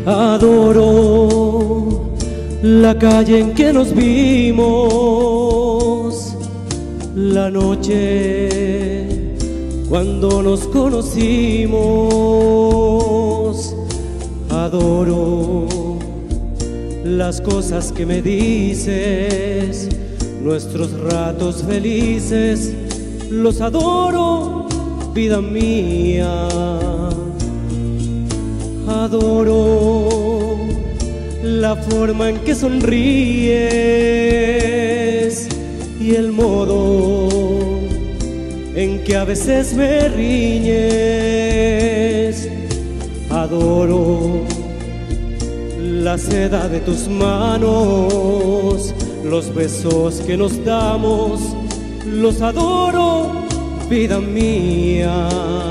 Adoro la calle en que nos vimos, la noche cuando nos conocimos. Adoro las cosas que me dices, nuestros ratos felices, los adoro, vida mía. Adoro la forma en que sonríes y el modo en que a veces me riñes. Adoro la seda de tus manos, los besos que nos damos, los adoro, vida mía.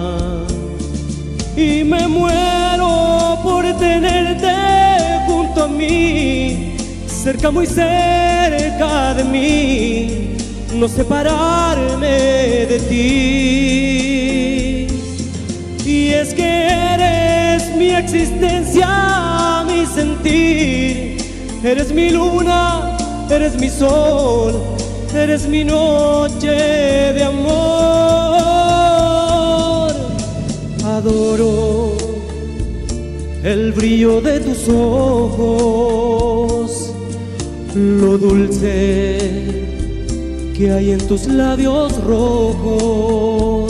Y me muero por tenerte junto a mí, cerca, muy cerca de mí, no separarme de ti. Y es que eres mi existencia, mi sentir, eres mi luna, eres mi sol, eres mi noche de amor. Adoro el brillo de tus ojos, lo dulce que hay en tus labios rojos.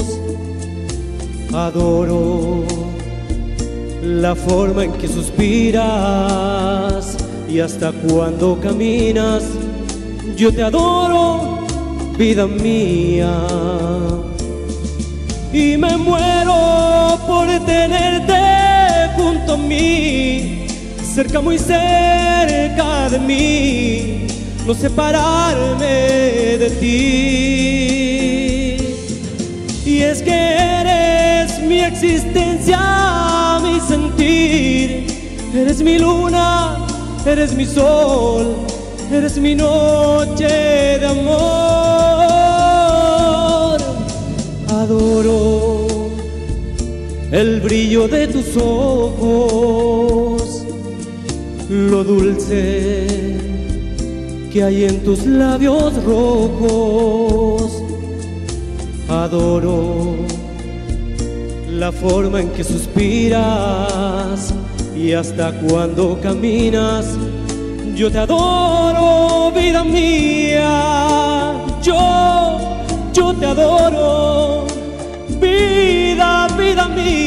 Adoro la forma en que suspiras y hasta cuando caminas. Yo te adoro, vida mía. Y me muero por tenerte junto a mí, cerca, muy cerca de mí, no separarme de ti. Y es que eres mi existencia, mi sentir, eres mi luna, eres mi sol, eres mi noche de amor. Adoro el brillo de tus ojos, lo dulce que hay en tus labios rojos. Adoro la forma en que suspiras y hasta cuando caminas. Yo te adoro, vida mía. Yo te adoro, vida, vida mía.